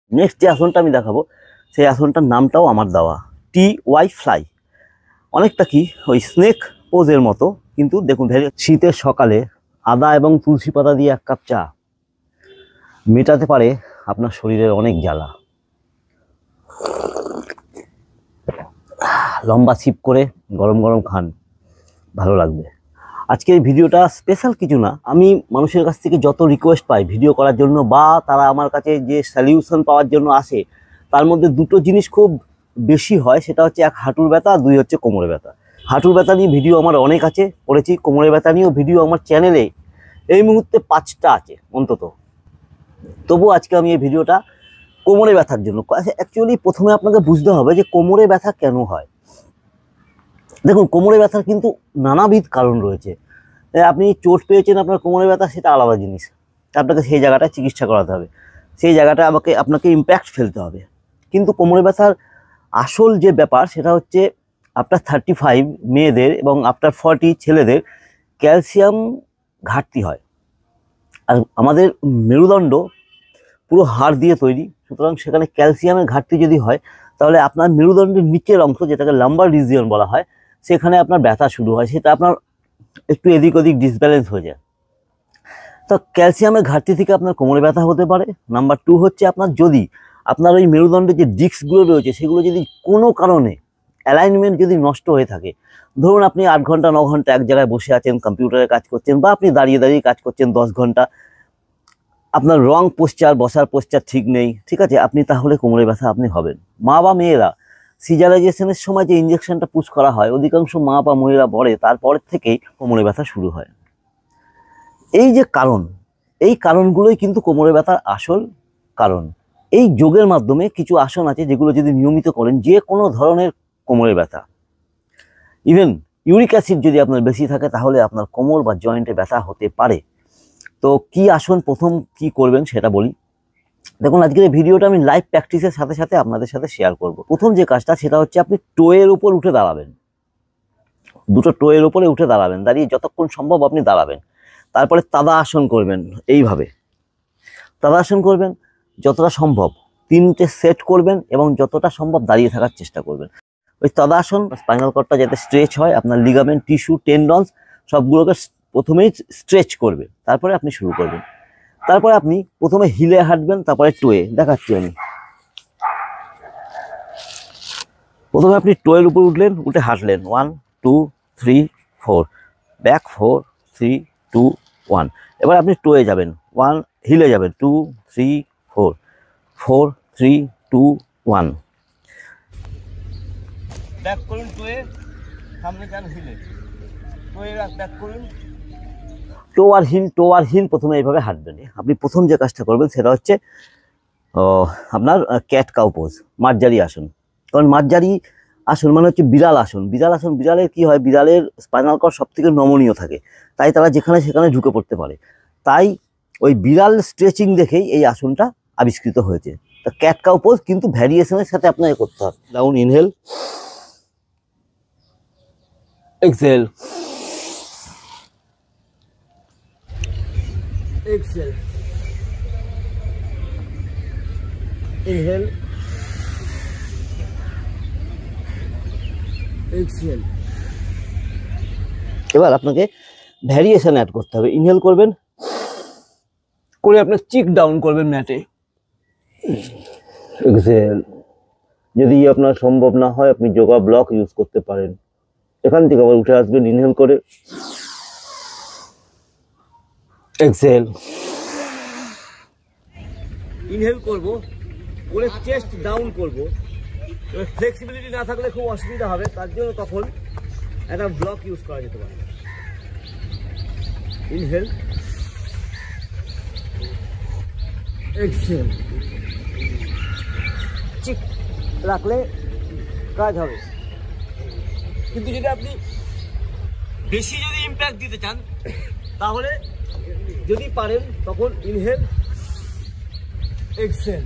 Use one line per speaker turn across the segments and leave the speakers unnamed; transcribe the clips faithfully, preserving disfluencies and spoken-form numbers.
Next যে আসনটা আমি দেখাবো সেই আসনটার নামটাও আমার দেওয়া, টি ওয়াই ফ্লাই। অনেকটা কি ওই স্নেক পোজের মতো, কিন্তু দেখুন ভেরি। শীতের সকালে আদা এবং তুলসী পাতা দিয়ে এক কাপ চা মেটাতে পারে আপনার শরীরের অনেক জ্বালা। লম্বা সিপ করে গরম গরম খান, ভালো লাগবে। আজকের ভিডিওটা স্পেশাল কিছু না, আমি মানুষের কাছ থেকে যত রিকোয়েস্ট পাই ভিডিও করার জন্য বা তারা আমার কাছে যে সলিউশন পাওয়ার জন্য আসে, তার মধ্যে দুটো জিনিস খুব বেশি হয়। সেটা হচ্ছে এক হাঁটুর ব্যথা, দুই হচ্ছে কোমরে ব্যথা। হাঁটুর ব্যথা নিয়ে ভিডিও আমার অনেক আছে, করেছি। কোমরের ব্যথা নিয়েও ভিডিও আমার চ্যানেলে এই মুহূর্তে পাঁচটা আছে অন্তত। তবু আজকে আমি এই ভিডিওটা কোমরে ব্যথার জন্য। অ্যাকচুয়ালি প্রথমে আপনাকে বুঝতে হবে যে কোমরে ব্যথা কেন হয়। দেখুন, কোমরে ব্যথার কিন্তু নানাবিধ কারণ রয়েছে। আপনি চোট পেয়েছেন, আপনার কোমরে ব্যথা, সেটা আলাদা জিনিস। আপনাকে সেই জায়গাটা চিকিৎসা করাতে হবে, সেই জায়গাটা আমাকে আপনাকে ইম্প্যাক্ট ফেলতে হবে। কিন্তু কোমরে ব্যথার আসল যে ব্যাপার সেটা হচ্ছে আফটার থার্টি ফাইভ মেয়েদের এবং আফটার ফর্টি ছেলেদের ক্যালসিয়াম ঘাটতি হয়। আর আমাদের মেরুদণ্ড পুরো হাড় দিয়ে তৈরি, সুতরাং সেখানে ক্যালসিয়ামের ঘাটতি যদি হয় তাহলে আপনার মেরুদণ্ডের নিচের অংশ, যেটাকে লাম্বার রিজিয়ন বলা হয়, সেখানে আপনার ব্যথা শুরু হয়। সেটা আপনার একটু এদিক ওদিক ডিসব্যালেন্স হয়ে যায়। তো ক্যালসিয়ামের ঘাটতি থেকে আপনার কোমরে ব্যথা হতে পারে। নাম্বার টু হচ্ছে আপনার যদি আপনার ওই মেরুদণ্ডের যে ডিস্কগুলো রয়েছে সেগুলো যদি কোনো কারণে অ্যালাইনমেন্ট যদি নষ্ট হয়ে থাকে, ধরুন আপনি আট ঘন্টা ন ঘন্টা এক জায়গায় বসে আছেন, কম্পিউটারে কাজ করছেন, বা আপনি দাঁড়িয়ে দাঁড়িয়ে কাজ করছেন দশ ঘন্টা, আপনার রং পোস্চার, বসার পোস্চার ঠিক নেই, ঠিক আছে, আপনি তাহলে কোমরে ব্যথা আপনি হবেন। মা বা মেয়েরা সিজারাইজেশনের সময় যে ইঞ্জেকশনটা পুশ করা হয়, অধিকাংশ মা বা মহিলা বলে তারপরের থেকেই কোমরে ব্যথা শুরু হয়। এই যে কারণ, এই কারণগুলোই কিন্তু কোমরে ব্যথার আসল কারণ। এই যোগের মাধ্যমে কিছু আসন আছে যেগুলো যদি নিয়মিত করেন, যে কোনো ধরনের কোমরে ব্যথা, ইভেন ইউরিক অ্যাসিড যদি আপনার বেশি থাকে, তাহলে আপনার কোমর বা জয়েন্টে ব্যথা হতে পারে। তো কি আসন প্রথম কি করবেন সেটা বলি। দেখুন, আজকের এই ভিডিওটা আমি লাইভ প্র্যাকটিসের সাথে সাথে আপনাদের সাথে শেয়ার করব। প্রথম যে কাজটা সেটা হচ্ছে আপনি টোয়ের উপর উঠে দাঁড়াবেন, দুটো টোয়ের উপরে উঠে দাঁড়াবেন, দাঁড়িয়ে যতক্ষণ সম্ভব আপনি দাঁড়াবেন। তারপরে তাদা আসন করবেন, এইভাবে তাদা আসন করবেন যতটা সম্ভব, তিনটে সেট করবেন এবং যতটা সম্ভব দাঁড়িয়ে থাকার চেষ্টা করবেন। ওই তাদা আসন স্পাইনাল কর্ডটা যাতে স্ট্রেচ হয়, আপনার লিগামেন্ট, টিস্যু, টেন্ডনস সবগুলোকে প্রথমেই স্ট্রেচ করবে, তারপরে আপনি শুরু করবেন। তারপরে আপনি প্রথমে হিলে হাঁটবেন, তারপরে টোয়ে। দেখাচ্ছি আমি। প্রথমে আপনি টোয়ের উপর উঠলেন, উঠে হাঁটলেন, one two three four, back four three two one. এবার আপনি টোয়ে যাবেন, ওয়ান, হিলে যাবেন, two three four, four three two one, back করুন টোয়ে, সামনে যান হিলে, টোয়ে ব্যাক করুন, টো আর হিল, টো আর হিল। প্রথমে এইভাবে হাঁটবেন। আপনি প্রথম যে কাজটা করবেন সেটা হচ্ছে আপনার ক্যাট কাউ পোজ, মার্জারি আসন। কারণ মার্জারি আসন মানে হচ্ছে বিড়াল আসন। বিড়াল আসন, বিড়ালের কি হয়, বিড়ালের স্পাইনাল কর্ড সব থেকে নমনীয় থাকে, তাই তারা যেখানে সেখানে ঢুকে পড়তে পারে। তাই ওই বিড়াল স্ট্রেচিং দেখেই এই আসনটা আবিষ্কৃত হয়েছে। তা ক্যাট কাউ পোজ কিন্তু ভ্যারিয়েশনের সাথে আপনাকে করতে হবে। Down, inhale, exhale, exhale, inhale, exhale। এবার আপনাকে ভ্যারিয়েশন অ্যাড করতে হবে। ইনহেল করবেন, করে আপনার চিক ডাউন করবেন ম্যাটে, এক্সহেল। যদি আপনার সম্ভব না হয় আপনি যোগা ব্লক ইউজ করতে পারেন। এখান থেকে আবার উঠে আসবেন, ইনহেল করে, এক্সহেল, ইনহেল করব, করে চেস্ট ডাউন করব। এবার ফ্লেক্সিবিলিটি না থাকলে খুব অসুবিধা হবে, তার জন্য তখন একটা ব্লক ইউজ করা যেতে পারে। ইনহেল, এক্সহেল, চিক রাখলে কাজ হবে। কিন্তু যদি আপনি বেশি যদি ইম্প্যাক্ট দিতে চান, তাহলে যদি পারেন তখন inhale, exhale,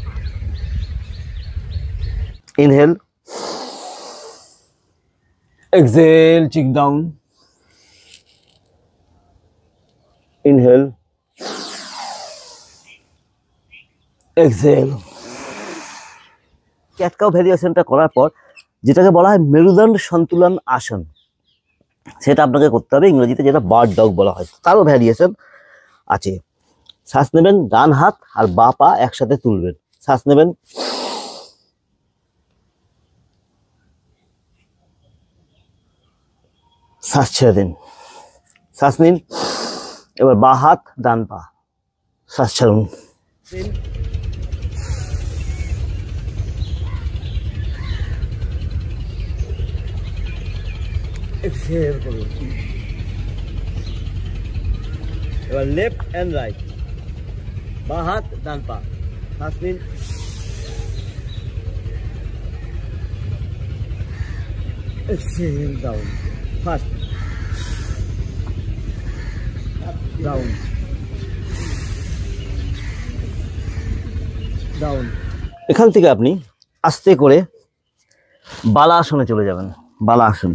inhale, exhale, cheek down, inhale, exhale, cat cow ভ্যারিয়েশনটা করার পর যেটাকে বলা হয় মেরুদণ্ড সন্তুলন আসন, সেটা আপনাকে করতে হবে ইংরেজিতে, যেটা বার্ড ডগ বলা হয়। তারও ভ্যারিয়েশন আছে। শ্বাস নেবেন, ডান হাত আর বাঁ পা একসাথে তুলবেন। শ্বাস নেবেন, শ্বাস ছেড়ে দিন, শ্বাস নিন। এবার বাঁ হাত ডান পা, শ্বাস ছাড়ুন। এক্সহেল করুন। এবার লেফট অ্যান্ড রাইট, বাঁ হাত ডান পা, শ্বাস নিন, exhale down, first down down. এখান থেকে আপনি আস্তে করে বালা আসনে চলে যাবেন। বালা আসন,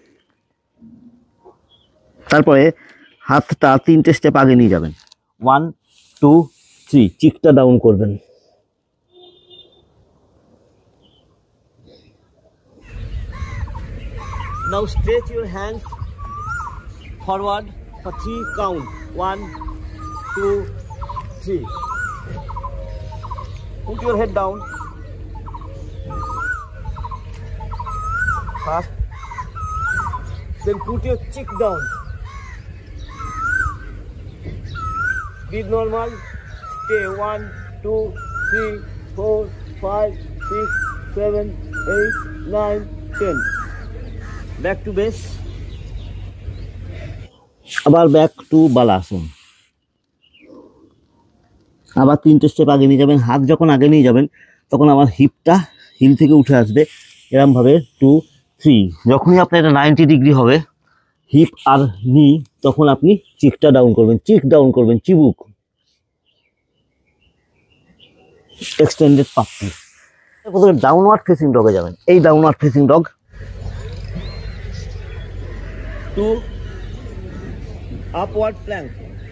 তারপরে হাতটা তিনটে স্টেপ আগে নিয়ে যাবেন। ওয়ান টু থ্রি, চিকটা ডাউন করবেন। Now stretch your hands forward for three count. One, two, three. Put your head down. First. Then put your cheek down. Breathe normal. Stay. One, two, three, four, five, six, seven, eight, nine, ten. Back to base. আবার back to বালা আসন। আবার তিনটে step আগে নিয়ে যাবেন। হাত যখন আগে নিয়ে যাবেন তখন আবার হিপটা হিল থেকে উঠে আসবে এরমভাবে। টু থ্রি, যখনই আপনার এটা নাইনটি ডিগ্রি হবে হিপ আর নি, তখন আপনি চিকটা ডাউন করবেন। চিক ডাউন করবেন, চিবুক এক্সটেন্ডেড পাপ্পি। প্রথমে ডাউনওয়ার্ড ফেসিং ডগে যাবেন। এই downward facing dog. To upward plank,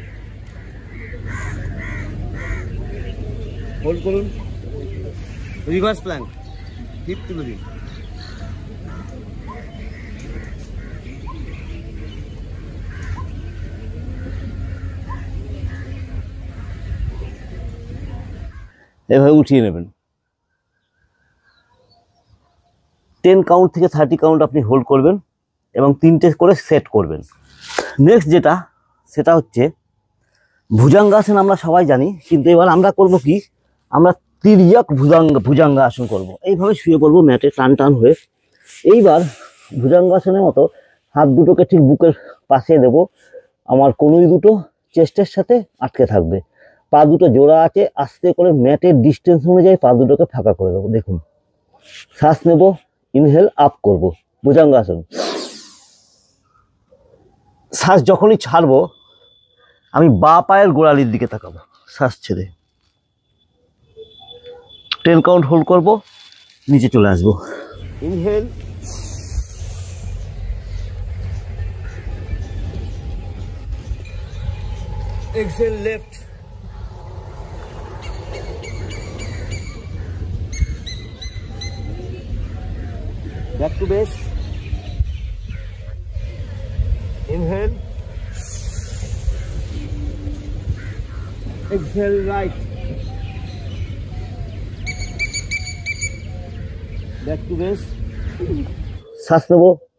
hold করুন। রিভার্স প্ল্যাঙ্ক, হিপ তুলে দিন। এভাবে উঠিয়ে নেবেন। টেন কাউন্ট থেকে থার্টি কাউন্ট আপনি হোল্ড করবেন এবং তিনটে করে সেট করবেন। নেক্সট যেটা, সেটা হচ্ছে ভুজাঙ্গাসন। আমরা সবাই জানি, কিন্তু এবার আমরা করব কি, আমরা তির্যক ভুজাঙ্গ ভুজাঙ্গাসন করব। এইভাবে শুয়ে পড়বো ম্যাটে টান টান হয়ে। এইবার ভুজাঙ্গাসনের মতো হাত দুটোকে ঠিক বুকের পাশে দেব। আমার কনুই দুটো চেস্টের সাথে আটকে থাকবে। পা দুটো জোড়া আছে। আস্তে করে ম্যাটের ডিস্টেন্স অনুযায়ী পা দুটোকে ফাঁকা করে দেবো। দেখুন, শ্বাস নেব, ইনহেল আপ করব, ভুজাঙ্গাসন। শ্বাস যখনই ছাড়বো আমি বাঁ পায়ের গোড়ালির দিকে তাকাবো। শ্বাস ছেড়ে টেন কাউন্ট হোল্ড করব, নিচে চলে আসবো। Inhale, exhale left, back to base. Inhale, exhale right, back to base. শ্বাস নেব,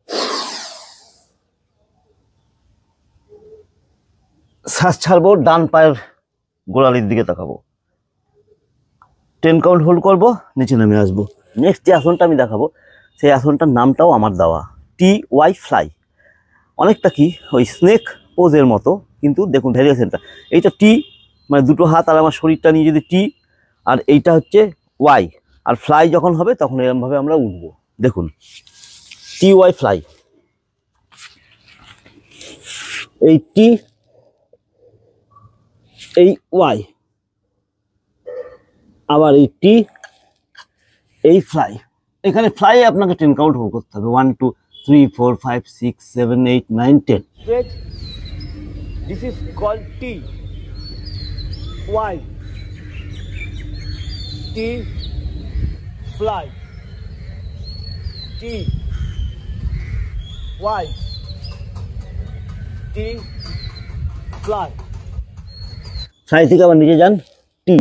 শ্বাস ছাড়বো, ডান পায়ের গোড়ালির দিকে তাকাবো। টেন কাউন্ট হোল্ড করবো, নিচে নেমে আসবো। নেক্সট যে আসনটা আমি দেখাবো সেই আসনটার নামটাও আমার দেওয়া, টি ওয়াই ফ্লাই। অনেকটা কি ওই স্নেক পোজের মতো, কিন্তু দেখুন ভ্যারিয়েশনটা। এইটা টি মানে দুটো হাত আর আমার শরীরটা নিয়ে যদি টি, আর এইটা হচ্ছে ওয়াই। আর ফ্লাই যখন হবে তখন এরকমভাবে আমরা উঠবো। দেখুন, টি ওয়াই ফ্লাই। এই টি, এই ওয়াই, আবার এই টি, এই ফ্লাই। এখানে ফ্লাই আপনাকে টেন কাউন্ট হোল্ড করতে হবে। One two three four five six seven eight nine ten. This is called T. Y. T. Fly. T Y T fly. Fly থেকে আবার নিচে যান, টি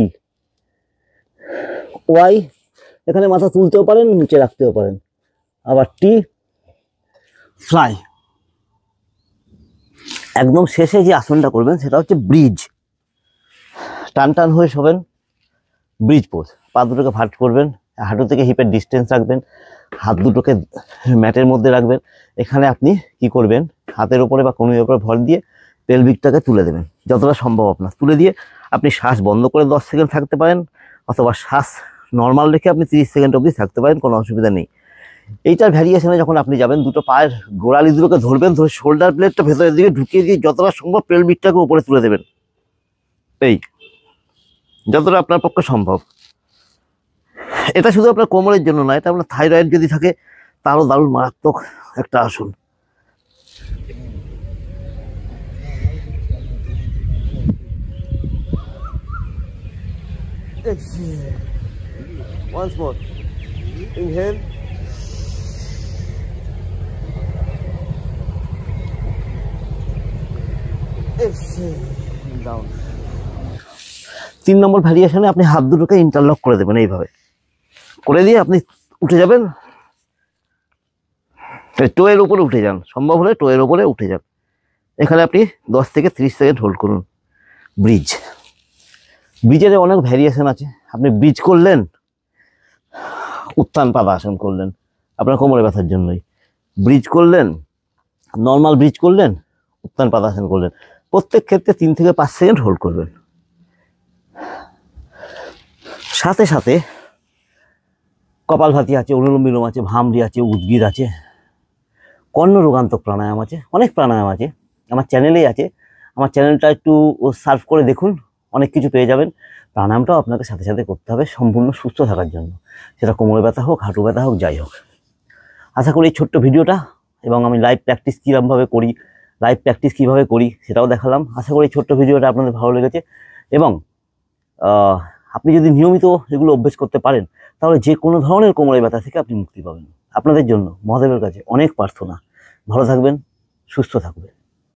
ওয়াই, এখানে মাথা তুলতেও পারেন, নিচে রাখতেও পারেন, আবার টি ফ্লাই। একদম শেষে যে আসনটা করবেন সেটা হচ্ছে ব্রিজ। টান টান হয়ে শোবেন, ব্রিজ পোজ। পা দুটোকে ভাট করবেন, হাঁটু থেকে হিপের ডিস্টেন্স রাখবেন, হাত দুটোকে ম্যাটের মধ্যে রাখবেন। এখানে আপনি কি করবেন, হাতের উপরে বা কোণের উপরে ভর দিয়ে পেলভিকটাকে তুলে দেবেন যতটা সম্ভব আপনার। তুলে দিয়ে আপনি শ্বাস বন্ধ করে দশ সেকেন্ড থাকতে পারেন, অথবা শ্বাস নর্মাল রেখে আপনি তিরিশ সেকেন্ড অবধি থাকতে পারেন, কোনো অসুবিধা নেই। এইটার ভ্যারিয়েশনে যখন আপনি যাবেন, দুটো পায়ের গোড়ালি দুটোকে ধরবেন, ধরে শোল্ডার ব্লেডটা ভেতরের দিকে ঢুকিয়ে দিয়ে যতটা সম্ভব পেলভিকটাকে উপরে তুলে দেবেন। এই যতটা আপনার পক্ষে সম্ভব। এটা শুধু আপনার কোমরের জন্য নয়, এটা আপনার থাইরয়েড যদি থাকে তারও দারুণ মারাত্মক একটা আসন। Once more. Inhale. Exhale. Down. তিন নম্বর ভ্যারিয়েশনে আপনি হাত দুটোকে ইন্টারলক করে দেবেন এইভাবে করে দিয়ে আপনি উঠে যাবেন, টোয়ের উপরে উঠে যান, সম্ভব হলে টোয়ের উপরে উঠে যান। এখানে আপনি দশ থেকে ত্রিশ সেকেন্ড হোল্ড করুন। ব্রিজ। ব্রিজের অনেক ভ্যারিয়েশন আছে। আপনি ব্রিজ করলেন, উত্থান পাদাসন করলেন আপনার কোমরে ব্যথার জন্যই, ব্রিজ করলেন, নর্মাল ব্রিজ করলেন, উত্থান পাদাসন করলেন। প্রত্যেক ক্ষেত্রে তিন থেকে পাঁচ সেকেন্ড হোল্ড করবেন। সাথে সাথে কপালভাতি আছে, অনুলোম বিলোম আছে, ভামরি আছে, উদ্গীর আছে, কর্ণ রোগান্তক প্রাণায়াম আছে, অনেক প্রাণায়াম আছে। আমার চ্যানেলেই আছে, আমার চ্যানেলটা একটু সার্চ করে দেখুন, অনেক কিছু পেয়ে যাবেন। প্রাণায়ামটাও আপনাকে সাথে সাথে করতে হবে সম্পূর্ণ সুস্থ থাকার জন্য, সেটা কোমরে ব্যথা হোক, হাঁটু ব্যথা হোক, যাই হোক। আশা করি এই ছোট্ট ভিডিওটা এবং আমি লাইভ প্র্যাকটিস কীরকমভাবে করি, লাইভ প্র্যাকটিস কীভাবে করি সেটাও দেখালাম। আশা করি ছোট্ট ভিডিওটা আপনাদের ভালো লেগেছে এবং আপনি যদি নিয়মিত এগুলো অভ্যেস করতে পারেন তাহলে যে কোনো ধরনের কোমরে ব্যথা থেকে আপনি মুক্তি পাবেন। আপনাদের জন্য মহাদেবের কাছে অনেক প্রার্থনা। ভালো থাকবেন, সুস্থ থাকবেন।